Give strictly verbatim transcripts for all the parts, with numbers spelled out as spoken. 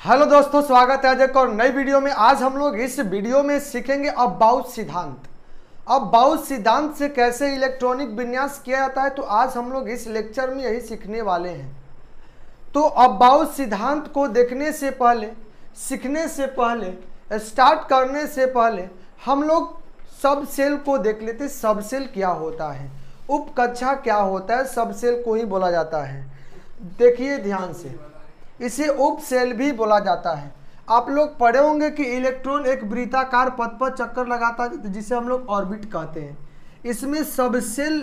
Hello दोस्तों, स्वागत है आज एक और नई वीडियो में। आज हम लोग इस वीडियो में सीखेंगे अबाउट सिद्धांत। अबाउट सिद्धांत से कैसे इलेक्ट्रॉनिक विन्यास किया जाता है, तो आज हम लोग इस लेक्चर में यही सीखने वाले हैं। तो अबाउट सिद्धांत को देखने से पहले, सीखने से पहले, स्टार्ट करने से पहले हम लोग सब सेल को देख लेते। सब सेल क्या होता है, उपकक्षा क्या होता है, सब सेल को ही बोला जाता है। देखिए ध्यान से, इसे उप सेल भी बोला जाता है। आप लोग पढ़े होंगे कि इलेक्ट्रॉन एक वृत्ताकार पथ पर चक्कर लगाता है जिसे हम लोग ऑर्बिट कहते हैं। इसमें सब सेल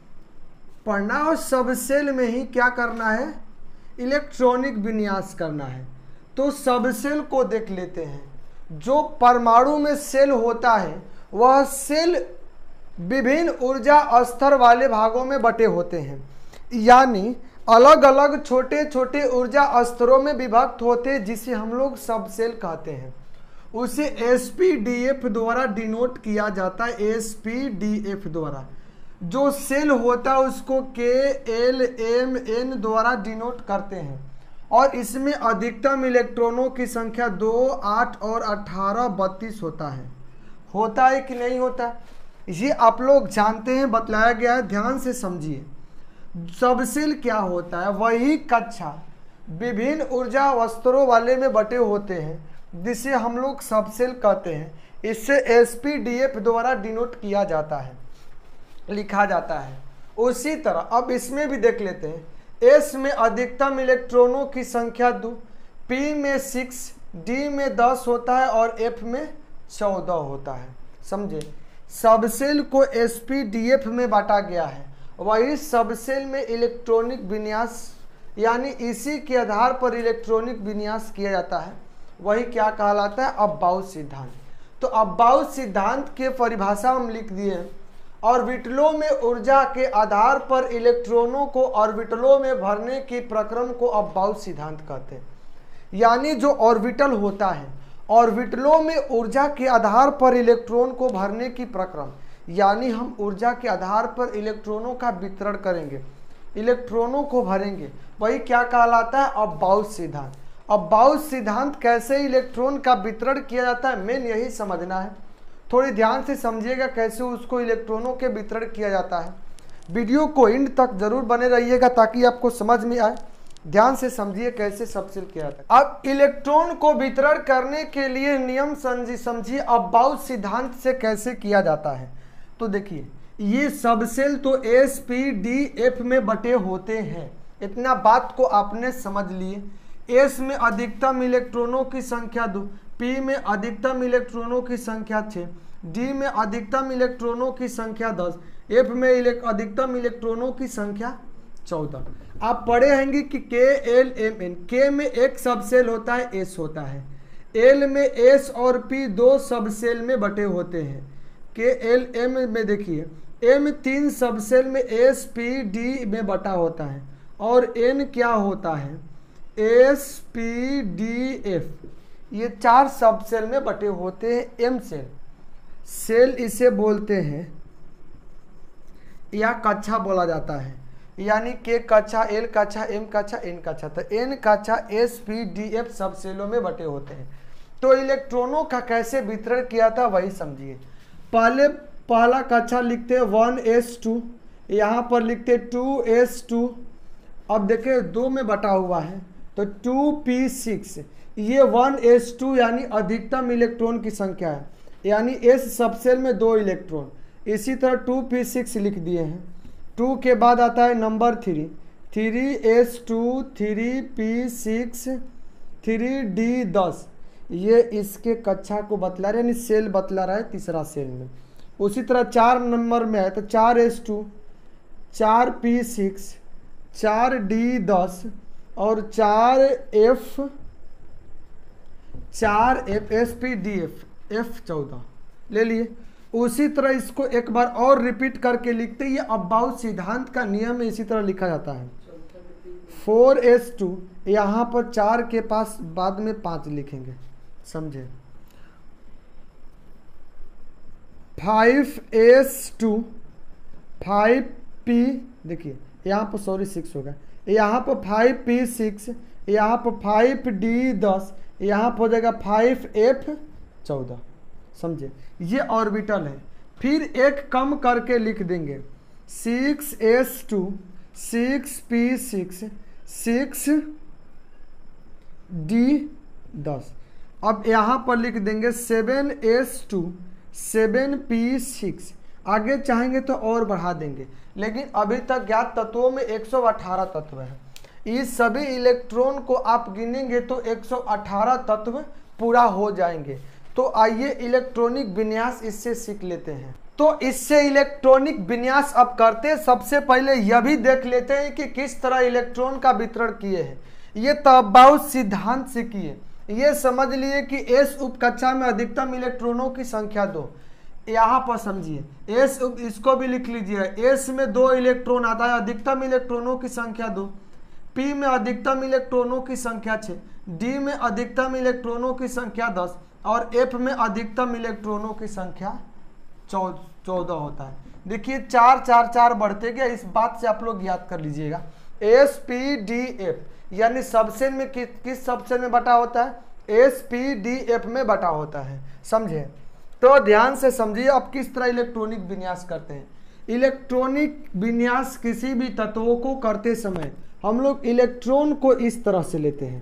पढ़ना और सब सेल में ही क्या करना है, इलेक्ट्रॉनिक विन्यास करना है। तो सब सेल को देख लेते हैं। जो परमाणु में सेल होता है वह सेल विभिन्न ऊर्जा स्तर वाले भागों में बटे होते हैं, यानी अलग अलग छोटे छोटे ऊर्जा स्तरों में विभक्त होते हैं, जिसे हम लोग सब सेल कहते हैं। उसे एस पी डी एफ द्वारा डिनोट किया जाता है। एस पी डी एफ द्वारा जो सेल होता है उसको के एल एम एन द्वारा डिनोट करते हैं। और इसमें अधिकतम इलेक्ट्रॉनों की संख्या दो, आठ और अठारह, बत्तीस होता है। होता है कि नहीं होता, ये आप लोग जानते हैं, बतलाया गया है। ध्यान से समझिए। सब सेल क्या होता है, वही कक्षा विभिन्न ऊर्जा स्तरों वाले में बटे होते हैं, जिसे हम लोग सब सेल कहते हैं। इससे एस पी डी एफ द्वारा डिनोट किया जाता है, लिखा जाता है। उसी तरह अब इसमें भी देख लेते हैं। एस में अधिकतम इलेक्ट्रॉनों की संख्या दो, पी में सिक्स, डी में दस होता है और एफ में चौदह होता है। समझे, सब सेल को एस पी डी एफ में बांटा गया है। वही सब सेल में इलेक्ट्रॉनिक विन्यास, यानी इसी के आधार पर इलेक्ट्रॉनिक विन्यास किया जाता है। वही क्या कहलाता है, अबाउट सिद्धांत। तो अबाउट सिद्धांत के परिभाषा हम लिख दिए हैं। ऑर्बिटलों में ऊर्जा के आधार पर इलेक्ट्रॉनों को ऑर्बिटलों में भरने की प्रक्रम को अबाउट सिद्धांत कहते हैं। यानी जो ऑर्बिटल होता है, ऑर्बिटलों में ऊर्जा के आधार पर इलेक्ट्रॉन को भरने की प्रक्रम, यानी हम ऊर्जा के आधार पर इलेक्ट्रॉनों का वितरण करेंगे, इलेक्ट्रॉनों को भरेंगे, वही क्या कहलाता है, अबाउट सिद्धांत। अबाउट सिद्धांत कैसे इलेक्ट्रॉन का वितरण किया जाता है, मेन यही समझना है। थोड़ी ध्यान से समझिएगा कैसे उसको इलेक्ट्रॉनों के वितरण किया जाता है। वीडियो को एंड तक जरूर बने रहिएगा ताकि आपको समझ में आए। ध्यान से समझिए कैसे सब सेल किया जाता है। अब इलेक्ट्रॉन को वितरण करने के लिए नियम समझिए अबाउट सिद्धांत से कैसे किया जाता है। तो देखिए, ये सब सेल तो एस पी डी एफ में बटे होते हैं। इतना बात को आपने समझ लिए। एस में अधिकतम इलेक्ट्रॉनों की संख्या दो, पी में अधिकतम इलेक्ट्रॉनों की संख्या छः, डी में अधिकतम इलेक्ट्रॉनों की संख्या दस, एफ में अधिकतम इलेक्ट्रॉनों की संख्या चौदह। आप पढ़े होंगे कि के एल एम एन, के में एक सब सेल होता है, एस होता है। एल में एस और पी दो सब सेल में बटे होते हैं। के एल एम में देखिए, एम तीन सब सेल में एस पी डी में बटा होता है और एन क्या होता है, एस पी डी एफ। ये चार सब सेल में बटे होते हैं। एम सेल सेल इसे बोलते हैं या कक्षा बोला जाता है, यानी के कक्षा, एल कक्षा, एम कक्षा, एन कक्षा। तो एन कक्षा एस पी डी एफ सब सेलों में बटे होते हैं। तो इलेक्ट्रॉनों का कैसे वितरण किया था वही समझिए। पहले पहला कक्षा लिखते हैं वन एस टू, यहाँ पर लिखते टू एस टू। अब देखिए दो में बटा हुआ है तो टू पी सिक्स, ये वन एस टू यानी अधिकतम इलेक्ट्रॉन की संख्या है, यानी एस सबसेल में दो इलेक्ट्रॉन। इसी तरह टू पी सिक्स लिख दिए हैं। टू के बाद आता है number three, three S two, three P six, three D दस। ये इसके कक्षा को बतला रहे, यानी सेल बतला रहा है तीसरा सेल में। उसी तरह चार नंबर में है तो चार एस टू, चार पी सिक्स, चार डी दस और चार एफ, चार F S P D F, F चौदह ले लिए। उसी तरह इसको एक बार और रिपीट करके लिखते हैं। ये अबाउट सिद्धांत का नियम है, इसी तरह लिखा जाता है। फोर एस टू, यहाँ पर चार के पास बाद में पाँच लिखेंगे, समझे। Five S two, five P, देखिए यहाँ पर सॉरी सिक्स होगा, यहाँ पर फाइव पी सिक्स, यहाँ पर फाइव डी दस, यहाँ पर हो जाएगा फाइव एफ चौदह, समझे, ये ऑर्बिटल है। फिर एक कम करके लिख देंगे six S two six P six six D दस। अब यहाँ पर लिख देंगे seven S two seven P six. आगे चाहेंगे तो और बढ़ा देंगे, लेकिन अभी तक ज्ञात तत्वों में एक सौ अठारह तत्व है। इस सभी इलेक्ट्रॉन को आप गिनेंगे तो एक सौ अठारह तत्व पूरा हो जाएंगे। तो आइए इलेक्ट्रॉनिक विन्यास इससे सीख लेते हैं। तो इससे इलेक्ट्रॉनिक विन्यास अब करते, सबसे पहले यह भी देख लेते हैं कि किस तरह इलेक्ट्रॉन का वितरण किए हैं। ये तबाउत सिद्धांत से किए। ये समझ लिए कि एस उप कक्षा में अधिकतम इलेक्ट्रॉनों की संख्या दो। यहाँ पर समझिए एस, इसको भी लिख लीजिए, एस में दो इलेक्ट्रॉन आता है, अधिकतम इलेक्ट्रॉनों की संख्या दो। पी में अधिकतम इलेक्ट्रॉनों की संख्या छः, डी में अधिकतम इलेक्ट्रॉनों की संख्या दस और एफ में अधिकतम इलेक्ट्रॉनों की संख्या चौदह होता है। देखिए चार चार चार बढ़ते गया, इस बात से आप लोग याद कर लीजिएगा। एस पी डी एफ यानी सबसेट में कि, किस सबसेट में बटा होता है, एस पी डी एफ में बटा होता है, समझे। तो ध्यान से समझिए अब किस तरह इलेक्ट्रॉनिक विन्यास करते हैं। इलेक्ट्रॉनिक विन्यास किसी भी तत्वों को करते समय हम लोग इलेक्ट्रॉन को इस तरह से लेते हैं,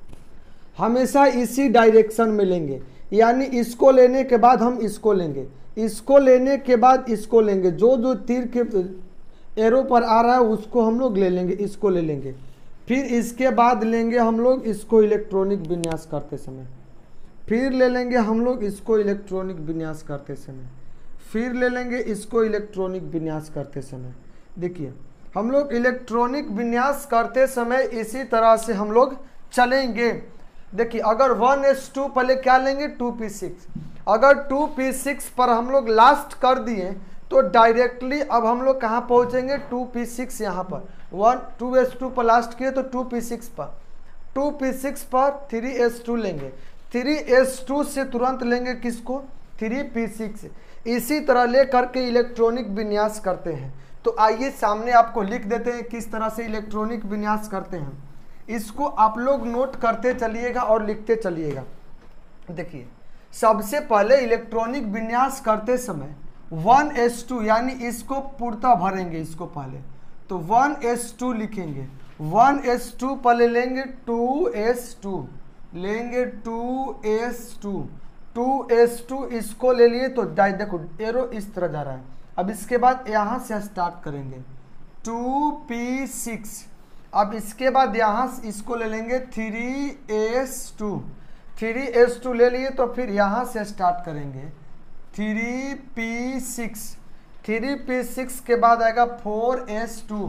हमेशा इसी डायरेक्शन में लेंगे। यानी इसको लेने के बाद हम इसको लेंगे, इसको लेने के बाद इसको लेंगे, जो जो तीर के एरो पर आ रहा है उसको हम लोग ले लेंगे, इसको ले लेंगे। फिर इसके बाद लेंगे हम लोग इसको इलेक्ट्रॉनिक विन्यास करते समय, फिर ले लेंगे हम लोग इसको इलेक्ट्रॉनिक विन्यास करते समय, फिर ले लेंगे इसको इलेक्ट्रॉनिक विन्यास करते समय। देखिए हम लोग इलेक्ट्रॉनिक विन्यास करते समय इसी तरह से हम लोग चलेंगे। देखिए अगर वन एस टू पहले क्या लेंगे, टू पी सिक्स। अगर टू पी सिक्स पर हम लोग लास्ट कर दिए तो डायरेक्टली अब हम लोग कहाँ पहुँचेंगे, टू पी सिक्स। यहाँ पर वन टू एस टू पर लास्ट किए तो टू पी सिक्स पर, टू पी सिक्स पर थ्री एस टू लेंगे, थ्री एस टू से तुरंत लेंगे किसको, थ्री पी सिक्स। इसी तरह ले करके इलेक्ट्रॉनिक विन्यास करते हैं। तो आइए सामने आपको लिख देते हैं किस तरह से इलेक्ट्रॉनिक विन्यास करते हैं। इसको आप लोग नोट करते चलिएगा और लिखते चलिएगा। देखिए सबसे पहले इलेक्ट्रॉनिक विन्यास करते समय वन एस टू यानी इसको पूर्णतः भरेंगे, इसको पहले तो वन एस टू लिखेंगे। वन एस टू पहले लेंगे, टू एस टू लेंगे, two S two two S two इसको ले लिए तो देखो एरो इस तरह जा रहा है। अब इसके बाद यहाँ से स्टार्ट करेंगे टू पी सिक्स। अब इसके बाद यहाँ से इसको ले लेंगे three S two, three S two ले लिए तो फिर यहाँ से स्टार्ट करेंगे three P six, three P six के बाद आएगा four S two,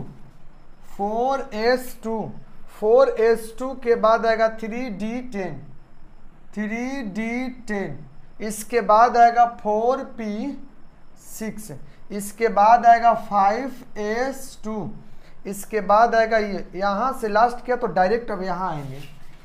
four S two, four S two के बाद आएगा three D ten, three D ten. इसके बाद आएगा फोर पी सिक्स, इसके बाद आएगा फाइव एस टू, इसके बाद आएगा ये, यहाँ से लास्ट किया तो डायरेक्ट अब यहाँ आएंगे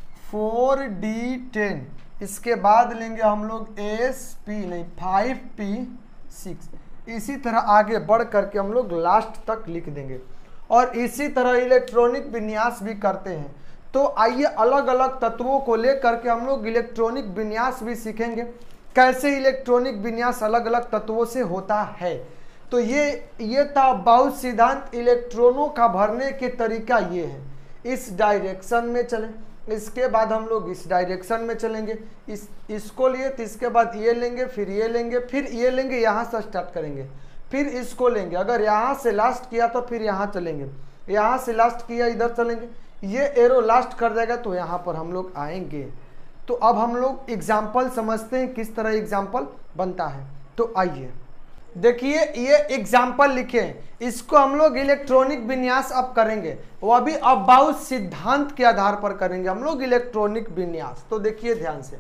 फोर डी टेन। इसके बाद लेंगे हम लोग एस पी नहीं फाइव पी सिक्स। इसी तरह आगे बढ़ करके हम लोग लास्ट तक लिख देंगे और इसी तरह इलेक्ट्रॉनिक विन्यास भी करते हैं। तो आइए अलग अलग तत्वों को ले करके हम लोग इलेक्ट्रॉनिक विन्यास भी सीखेंगे, कैसे इलेक्ट्रॉनिक विन्यास अलग अलग तत्वों से होता है। तो ये ये था बाउस सिद्धांत। इलेक्ट्रॉनों का भरने के तरीका ये है, इस डायरेक्शन में चलें, इसके बाद हम लोग इस डायरेक्शन में चलेंगे, इस इसको लिए तो इसके बाद ये लेंगे, फिर ये लेंगे, फिर ये लेंगे, यहाँ से स्टार्ट करेंगे, फिर इसको लेंगे। अगर यहाँ से लास्ट किया तो फिर यहाँ चलेंगे, यहाँ से लास्ट किया इधर चलेंगे, ये एरो लास्ट कर देगा तो यहाँ पर हम लोग आएंगे। तो अब हम लोग एग्जाम्पल समझते हैं किस तरह एग्जाम्पल बनता है। तो आइए देखिए ये एग्जाम्पल लिखे, इसको हम लोग इलेक्ट्रॉनिक विन्यास अब करेंगे, वो भी अब बाउस सिद्धांत के आधार पर करेंगे हम लोग इलेक्ट्रॉनिक विन्यास। तो देखिए ध्यान से,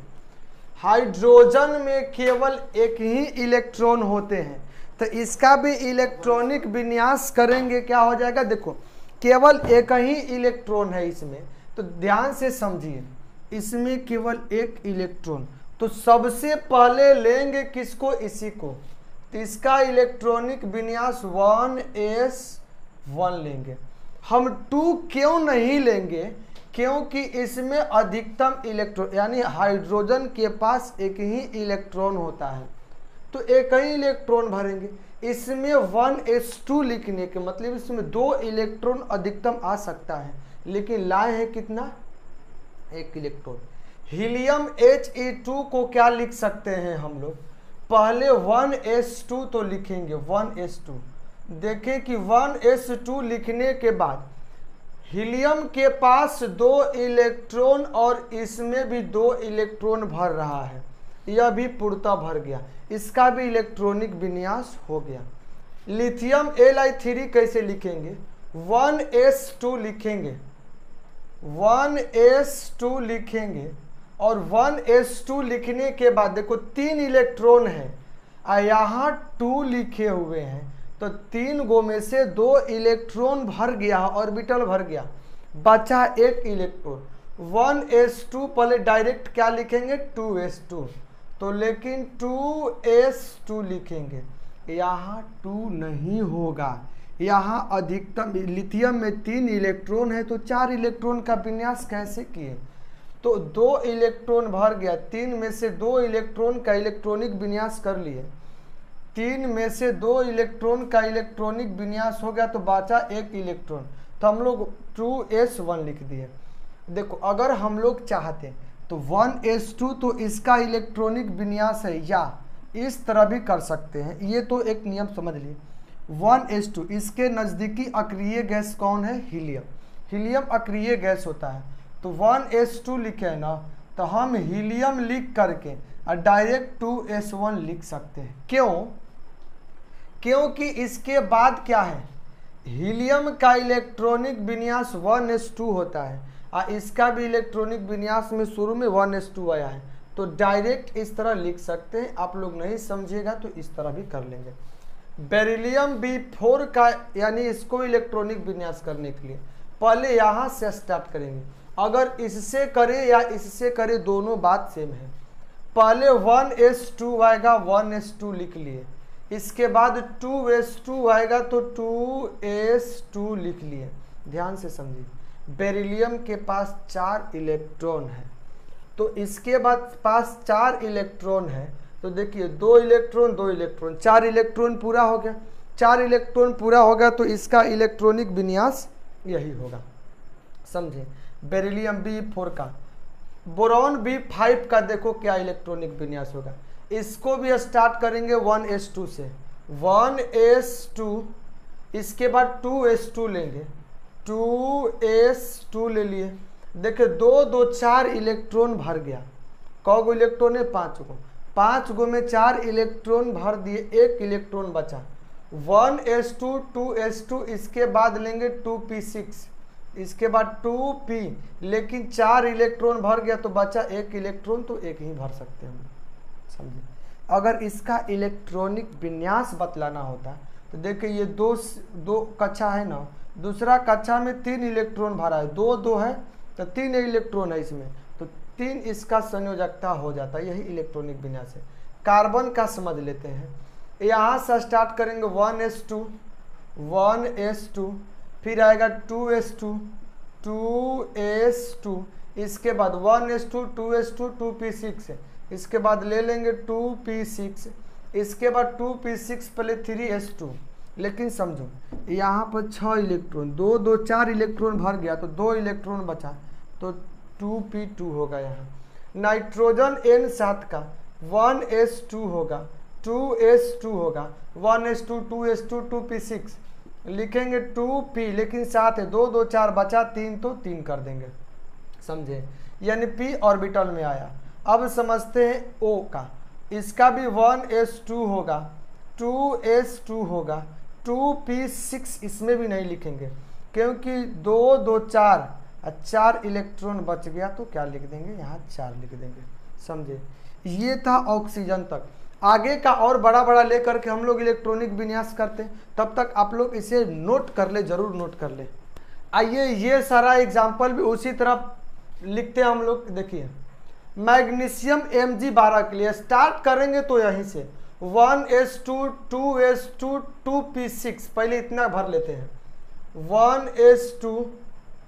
हाइड्रोजन में केवल एक ही इलेक्ट्रॉन होते हैं, तो इसका भी इलेक्ट्रॉनिक विन्यास करेंगे। क्या हो जाएगा, देखो केवल एक ही इलेक्ट्रॉन है इसमें, तो ध्यान से समझिए, इसमें केवल एक इलेक्ट्रॉन, तो सबसे पहले लेंगे किसको, इसी को। तो इसका इलेक्ट्रॉनिक विन्यास वन एस वन लेंगे। हम टू क्यों नहीं लेंगे, क्योंकि इसमें अधिकतम इलेक्ट्रॉन यानी हाइड्रोजन के पास एक ही इलेक्ट्रॉन होता है, तो एक ही इलेक्ट्रॉन भरेंगे। इसमें वन एस टू लिखने के मतलब इसमें दो इलेक्ट्रॉन अधिकतम आ सकता है, लेकिन लाए हैं कितना, एक electron. Helium H E two को क्या लिख सकते हैं हम लोग, पहले वन एस टू तो लिखेंगे, वन एस टू। देखें कि वन एस टू लिखने के बाद हीलियम के पास दो इलेक्ट्रॉन और इसमें भी दो इलेक्ट्रॉन भर रहा है, यह भी पूर्णतः भर गया, इसका भी इलेक्ट्रॉनिक विन्यास हो गया। लिथियम एल आई थ्री कैसे लिखेंगे, वन एस टू लिखेंगे, वन एस टू लिखेंगे और वन एस टू लिखने के बाद देखो तीन इलेक्ट्रॉन है और यहाँ टू लिखे हुए हैं, तो तीन गो में से दो इलेक्ट्रॉन भर गया, ऑर्बिटल भर गया, बचा एक इलेक्ट्रॉन। वन एस टू पहले डायरेक्ट क्या लिखेंगे, टू एस टू, तो लेकिन टू एस टू लिखेंगे, यहाँ टू नहीं होगा, यहाँ अधिकतम लिथियम में तीन इलेक्ट्रॉन है तो चार इलेक्ट्रॉन का विन्यास कैसे किए, तो दो इलेक्ट्रॉन भर गया, तीन में से दो इलेक्ट्रॉन का इलेक्ट्रॉनिक विन्यास कर लिए, तीन में से दो इलेक्ट्रॉन का इलेक्ट्रॉनिक विन्यास हो गया तो बचा एक इलेक्ट्रॉन, तो हम लोग टू एस वन लिख दिए। देखो अगर हम लोग चाहते तो वन एस टू तो इसका इलेक्ट्रॉनिक विन्यास है, या इस तरह भी कर सकते हैं, ये तो एक नियम समझ लिए। वन एस टू इसके नज़दीकी अक्रिय गैस कौन है, हीलियम, हीलियम अक्रिय गैस होता है, तो वन एस टू लिखे ना, तो हम हीलियम लिख करके और डायरेक्ट टू एस वन लिख सकते हैं। क्यों, क्योंकि इसके बाद क्या है, हीलियम का इलेक्ट्रॉनिक विन्यास वन एस टू होता है और इसका भी इलेक्ट्रॉनिक विन्यास में शुरू में वन एस टू आया है, तो डायरेक्ट इस तरह लिख सकते हैं। आप लोग नहीं समझिएगा तो इस तरह भी कर लेंगे। बेरिलियम बी फोर का यानी इसको इलेक्ट्रॉनिक विन्यास करने के लिए पहले यहाँ से स्टार्ट करेंगे, अगर इससे करें या इससे करें दोनों बात सेम है। पहले वन एस टू आएगा, वन एस टू लिख लिए, इसके बाद टू एस टू आएगा तो टू एस टू लिख लिए। ध्यान से समझिए, बेरिलियम के पास चार इलेक्ट्रॉन है, तो इसके बाद पास चार इलेक्ट्रॉन है, तो देखिए दो इलेक्ट्रॉन दो इलेक्ट्रॉन चार इलेक्ट्रॉन पूरा हो गया, चार इलेक्ट्रॉन पूरा हो गया तो इसका इलेक्ट्रॉनिक विन्यास यही होगा, समझे। बेरिलियम बी फोर का, बोरॉन बी फाइव का देखो क्या इलेक्ट्रॉनिक विन्यास होगा, इसको भी स्टार्ट करेंगे वन एस टू से, वन एस टू, इसके बाद टू एस टू लेंगे, टू एस टू ले लिए, देखिए दो दो चार इलेक्ट्रॉन भर गया, कौ गो इलेक्ट्रॉन है, पाँच गो, पाँच गो में चार इलेक्ट्रॉन भर दिए, एक इलेक्ट्रॉन बचा, one S two, two S two, इसके बाद लेंगे टू पी सिक्स, इसके बाद टू पी, लेकिन चार इलेक्ट्रॉन भर गया तो बचा एक इलेक्ट्रॉन, तो एक ही भर सकते हैं, समझिए। अगर इसका इलेक्ट्रॉनिक विन्यास बतलाना होता तो देखिए ये दो दो कक्षा है ना, दूसरा कक्षा में तीन इलेक्ट्रॉन भरा है, दो दो है तो तीन इलेक्ट्रॉन है इसमें, तो तीन इसका संयोजकता हो जाता है, यही इलेक्ट्रॉनिक विन्यास है। कार्बन का समझ लेते हैं, यहाँ से स्टार्ट करेंगे one S two, one S two, फिर आएगा two S two, two S two, इसके बाद one S two, two S two, two P six, इसके बाद ले लेंगे टू पी सिक्स, इसके बाद टू पी सिक्स पहले थ्री एस टू, लेकिन समझो यहाँ पर छः इलेक्ट्रॉन, दो दो चार इलेक्ट्रॉन भर गया तो दो इलेक्ट्रॉन बचा, तो टू पी टू होगा। यहाँ नाइट्रोजन एन सात का वन एस टू होगा, टू एस टू होगा, one S two, two S two, two P six लिखेंगे, टू पी, लेकिन सात है, दो दो चार बचा, तीन तो तीन कर देंगे, समझे, यानी पी ऑर्बिटल में आया। अब समझते हैं ओ का, इसका भी वन एस टू होगा, टू एस टू होगा, टू पी सिक्स, इसमें भी नहीं लिखेंगे क्योंकि दो दो चार, चार इलेक्ट्रॉन बच गया तो क्या लिख देंगे, यहाँ चार लिख देंगे, समझे। ये था ऑक्सीजन तक। आगे का और बड़ा बड़ा लेकर के हम लोग इलेक्ट्रॉनिक विन्यास करते हैं, तब तक आप लोग इसे नोट कर ले, जरूर नोट कर ले। आइए ये सारा एग्जाम्पल भी उसी तरह लिखते हैं हम लोग। देखिए मैग्नीशियम एम जी बारह के लिए स्टार्ट करेंगे तो यहीं से one S two, two S two, two P six, पहले इतना भर लेते हैं, one S two,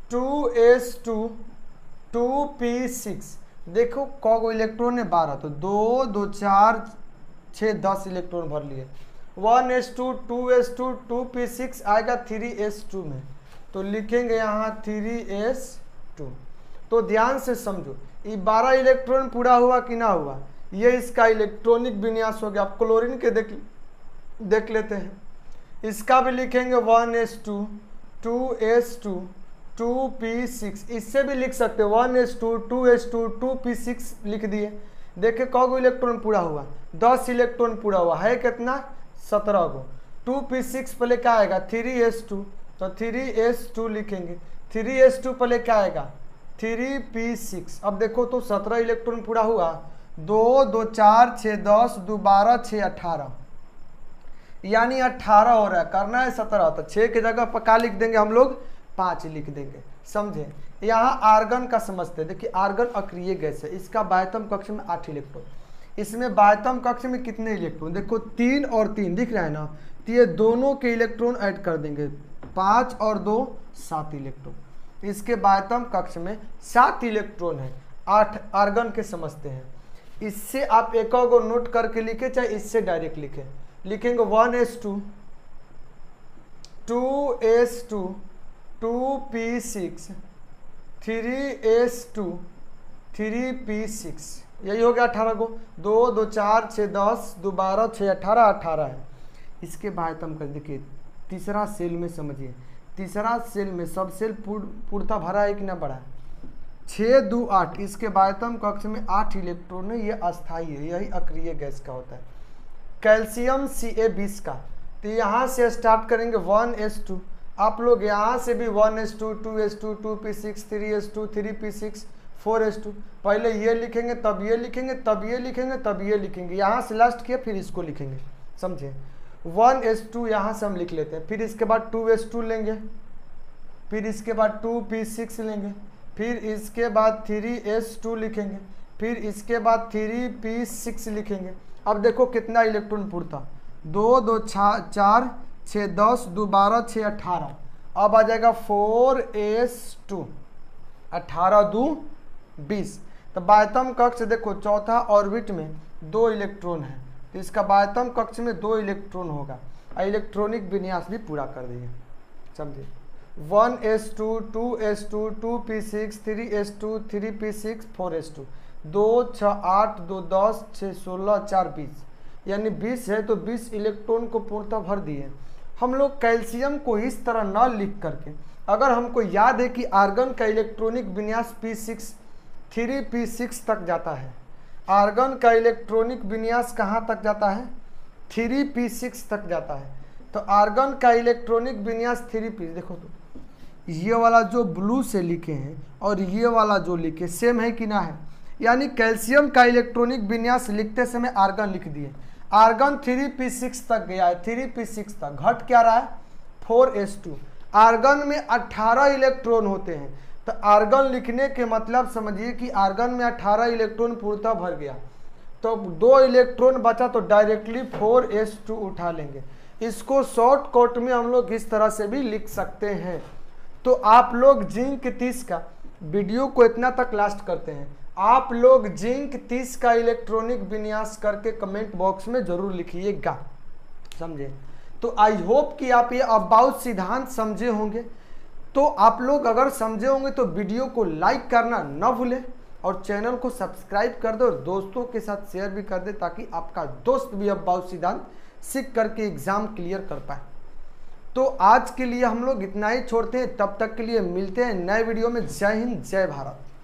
two S two two P six. देखो कौ इलेक्ट्रॉन है, बारह, तो दो दो चार छः दस इलेक्ट्रॉन भर लिए। One S two two S two two P six आएगा थ्री एस टू में, तो लिखेंगे यहाँ थ्री एस टू। तो ध्यान से समझो, ये बारह इलेक्ट्रॉन पूरा हुआ कि ना हुआ, ये इसका इलेक्ट्रॉनिक विन्यास हो गया। आप क्लोरीन के देख देख लेते हैं, इसका भी लिखेंगे one S two two S two two P six. इससे भी लिख सकते हैं one S two two S two two P six लिख दिए। देखिए कौ इलेक्ट्रॉन पूरा हुआ, दस इलेक्ट्रॉन पूरा हुआ है, कितना, सत्रह गो। टू पी सिक्स पहले क्या आएगा, थ्री एस टू, तो थ्री एस टू लिखेंगे। थ्री एस टू पहले क्या आएगा, थ्री पी सिक्स। अब देखो तो सत्रह इलेक्ट्रॉन पूरा हुआ, दो दो चार छः दस, दो बारह छः अठारह, यानी अठारह हो रहा है, करना है सत्रह, तो छः की जगह पक्का लिख देंगे हम लोग, पाँच लिख देंगे। समझे। यहाँ आर्गन का समझते हैं। देखिए आर्गन अक्रिय गैस है, इसका बाह्यतम कक्ष में आठ इलेक्ट्रॉन, इसमें बाह्यतम कक्ष में कितने इलेक्ट्रॉन, देखो तीन और तीन दिख रहा है ना, तो ये दोनों के इलेक्ट्रॉन ऐड कर देंगे, पाँच और दो सात इलेक्ट्रॉन। इसके बाह्यतम कक्ष में सात इलेक्ट्रॉन है, आठ आर्गन के समझते हैं। इससे आप एक को नोट करके लिखे, चाहे इससे डायरेक्ट लिखे, लिखेंगे one S two two S two two P six three S two three P six, यही हो गया अठारह को। दो दो चार छः दस, दो बारह छः अठारह, अठारह है। इसके बाह्यतम कर देखिए, तीसरा सेल में समझिए, तीसरा सेल में सब सेल पूर्णता भरा है कि ना बड़ा है, छः दो आठ, इसके बाह्यतम कक्ष में आठ इलेक्ट्रॉन है, ये अस्थायी है, यही अक्रिय गैस का होता है। कैल्शियम सी ए बीस का, तो यहाँ से स्टार्ट करेंगे वन एस टू, आप लोग यहाँ से भी one S two two S two two P six three S two three P six four S two, पहले ये लिखेंगे तब ये लिखेंगे तब ये लिखेंगे तब ये लिखेंगे, यहाँ से लास्ट किया फिर इसको लिखेंगे। समझे। वन एस टू यहाँ से हम लिख लेते हैं, फिर इसके बाद टू एस टू लेंगे, फिर इसके बाद टू पी सिक्स लेंगे, फिर इसके बाद थ्री एस टू लिखेंगे, फिर इसके बाद थ्री पी सिक्स लिखेंगे। अब देखो कितना इलेक्ट्रॉन पूर्ता, दो दो चार छः दस, दो बारह छः अठारह, अब आ जाएगा फोर एस टू, अठारह दो बीस। तो बाह्यतम कक्ष देखो चौथा ऑर्बिट में दो इलेक्ट्रॉन है, तो इसका बाह्यतम कक्ष में दो इलेक्ट्रॉन होगा, और इलेक्ट्रॉनिक विन्यास भी पूरा कर दिए। समझिए। One S two two S two two P six three S two three P six four S two, दो छः आठ, दो दस, छः सोलह, चार बीस, यानी बीस है, तो बीस इलेक्ट्रॉन को पूर्णतः भर दिए। हम लोग कैल्शियम को इस तरह न लिख करके, अगर हमको याद है कि आर्गन का इलेक्ट्रॉनिक विन्यास P six three P six तक जाता है, आर्गन का इलेक्ट्रॉनिक विन्यास कहाँ तक जाता है, थ्री पी सिक्स तक जाता है। तो आर्गन का इलेक्ट्रॉनिक विन्यास थ्री पी, देखो तो ये वाला जो ब्लू से लिखे हैं और ये वाला जो लिखे सेम है कि ना है, यानी कैल्शियम का इलेक्ट्रॉनिक विन्यास लिखते समय आर्गन लिख दिए, आर्गन थ्री पी सिक्स तक गया है, थ्री पी सिक्स तक घट क्या रहा है, फोर एस टू। आर्गन में अठारह इलेक्ट्रॉन होते हैं, तो आर्गन लिखने के मतलब समझिए कि आर्गन में अठारह इलेक्ट्रॉन पूर्णतः भर गया, तो दो इलेक्ट्रॉन बचा, तो डायरेक्टली फोर एस टू उठा लेंगे। इसको शॉर्ट कट में हम लोग इस तरह से भी लिख सकते हैं। तो आप लोग जिंक तीस का वीडियो को इतना तक लास्ट करते हैं, आप लोग जिंक तीस का इलेक्ट्रॉनिक विन्यास करके कमेंट बॉक्स में जरूर लिखिएगा। समझे। तो आई होप कि आप ये अबाउट सिद्धांत समझे होंगे। तो आप लोग अगर समझे होंगे तो वीडियो को लाइक करना न भूलें और चैनल को सब्सक्राइब कर दे और दोस्तों के साथ शेयर भी कर दे, ताकि आपका दोस्त भी अबाउट सिद्धांत सीख करके एग्जाम क्लियर कर पाए। तो आज के लिए हम लोग इतना ही छोड़ते हैं, तब तक के लिए मिलते हैं नए वीडियो में। जय हिंद, जय भारत।